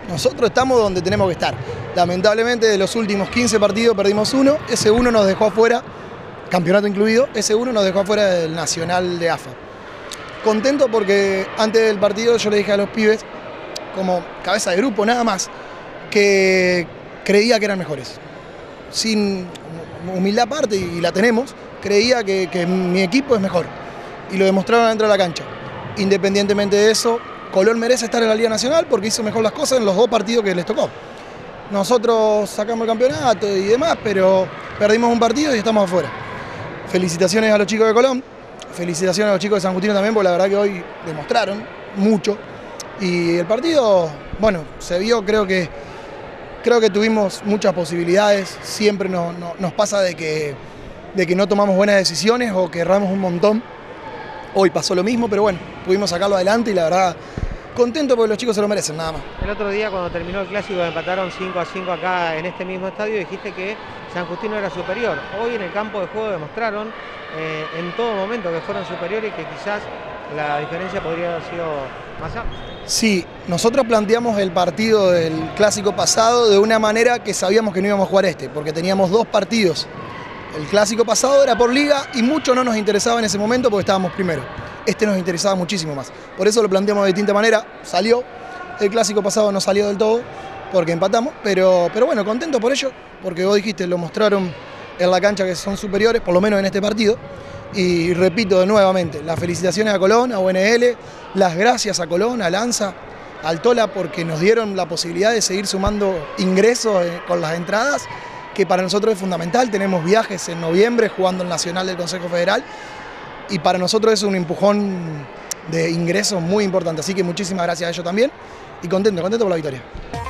Nosotros estamos donde tenemos que estar. Lamentablemente de los últimos 15 partidos perdimos uno, ese uno nos dejó afuera, campeonato incluido, ese uno nos dejó afuera del Nacional de AFA. Contento porque antes del partido yo le dije a los pibes, como cabeza de grupo nada más, que creía que eran mejores. Sin humildad aparte, y la tenemos, creía que mi equipo es mejor. Y lo demostraron dentro de la cancha. Independientemente de eso, Colón merece estar en la Liga Nacional porque hizo mejor las cosas en los 2 partidos que les tocó. Nosotros sacamos el campeonato y demás, pero perdimos un partido y estamos afuera. Felicitaciones a los chicos de Colón, felicitaciones a los chicos de San Justino también, porque la verdad que hoy demostraron mucho. Y el partido, bueno, se vio, creo que tuvimos muchas posibilidades, siempre nos pasa de que no tomamos buenas decisiones o que erramos un montón. Hoy pasó lo mismo, pero bueno, pudimos sacarlo adelante y la verdad, contento porque los chicos se lo merecen, nada más. El otro día cuando terminó el clásico empataron 5-5 acá en este mismo estadio, dijiste que San Justino era superior. Hoy en el campo de juego demostraron en todo momento que fueron superiores y que quizás la diferencia podría haber sido más amplia. Sí, nosotros planteamos el partido del clásico pasado de una manera que sabíamos que no íbamos a jugar porque teníamos 2 partidos. El clásico pasado era por liga y mucho no nos interesaba en ese momento porque estábamos primero. Nos interesaba muchísimo más. Por eso lo planteamos de distinta manera. Salió. El clásico pasado no salió del todo porque empatamos. Pero bueno, contento por ello. Porque vos dijiste, lo mostraron en la cancha que son superiores, por lo menos en este partido. Y repito nuevamente, las felicitaciones a Colón, a UNL, las gracias a Colón, a Lanza, al Tola, porque nos dieron la posibilidad de seguir sumando ingresos con las entradas, que para nosotros es fundamental. Tenemos viajes en noviembre jugando el Nacional del Consejo Federal y para nosotros es un empujón de ingresos muy importante. Así que muchísimas gracias a ellos también y contento por la victoria.